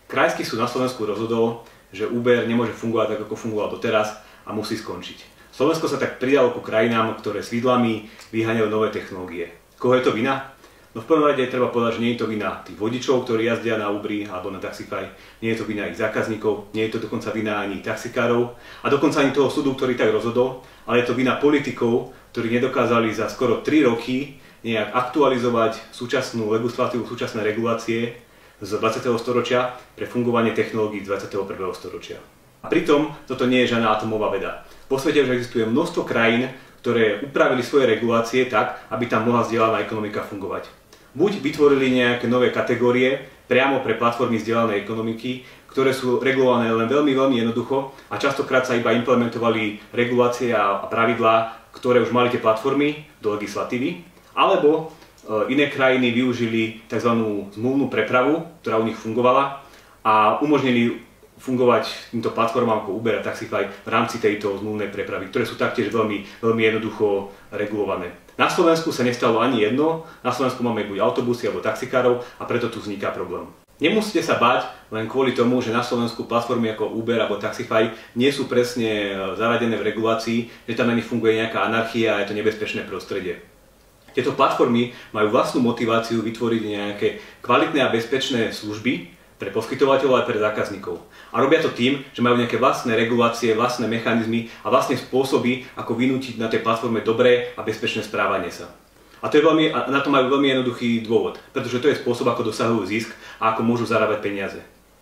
Krajský súd na Slovensku rozhodol, že Uber nemôže fungovať tak, ako fungoval doteraz a musí skončiť. Slovensko sa tak pridalo ku krajinám, ktoré s vidlami vyháňajú nové technológie. Koho je to vina? No v prvom rade treba povedať, že nie je to vina tých vodičov, ktorí jazdia na Ubri alebo na Taxify, nie je to vina ich zákazníkov, nie je to dokonca vina ani taxikárov a dokonca ani toho súdu, ktorý tak rozhodol, ale je to vina politikov, ktorí nedokázali za skoro 3 roky nejak aktualizovať súčasnú legislatívu, súčasné regulácie z 20. storočia pre fungovanie technológií 21. storočia. A pritom toto nie je žiadna atomová veda. Vo svete už existuje množstvo krajín, ktoré upravili svoje regulácie tak, aby tam mohla zdieľaná ekonomika fungovať. Buď vytvorili nejaké nové kategórie priamo pre platformy zdieľanej ekonomiky, ktoré sú regulované len veľmi jednoducho a častokrát sa iba implementovali regulácie a pravidlá, ktoré už mali tie platformy do legislatívy, alebo iné krajiny využili tzv. Zmluvnú prepravu, ktorá u nich fungovala a umožnili fungovať týmto platformám ako Uber a Taxify v rámci tejto zmluvnej prepravy, ktoré sú taktiež veľmi jednoducho regulované. Na Slovensku sa nestalo ani jedno, na Slovensku máme buď autobusy alebo taxikárov a preto tu vzniká problém. Nemusíte sa báť len kvôli tomu, že na Slovensku platformy ako Uber alebo Taxify nie sú presne zaradené v regulácii, že tam na nich funguje nejaká anarchia a je to nebezpečné prostredie. Tieto platformy majú vlastnú motiváciu vytvoriť nejaké kvalitné a bezpečné služby pre poskytovateľov aj pre zákazníkov. A robia to tým, že majú nejaké vlastné regulácie, vlastné mechanizmy a vlastné spôsoby, ako vynútiť na tej platforme dobré a bezpečné správanie sa. A na to majú veľmi jednoduchý dôvod, pretože to je spôsob, ako dosahujú zisk a ako môžu zarábať peniaze.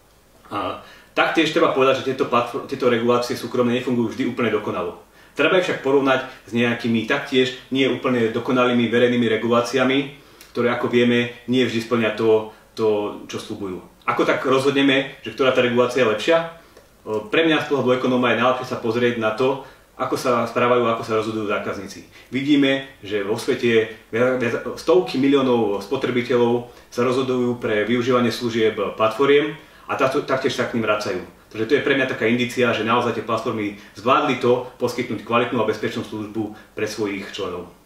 A taktiež treba povedať, že tieto regulácie súkromné nefungujú vždy úplne dokonalo. Treba ich však porovnať s nejakými taktiež nie úplne dokonalými verejnými reguláciami, ktoré, ako vieme, nie vždy spĺňa to, čo sľubujú. Ako tak rozhodneme, že ktorá tá regulácia je lepšia? Pre mňa z pohľadu ekonóma je najlepšie sa pozrieť na to, ako sa správajú, ako sa rozhodujú zákazníci. Vidíme, že vo svete stovky miliónov spotrebiteľov sa rozhodujú pre využívanie služieb platformiem a taktiež sa k ním vracajú. Takže to je pre mňa taká indícia, že naozaj tie platformy zvládli to poskytnúť kvalitnú a bezpečnú službu pre svojich členov.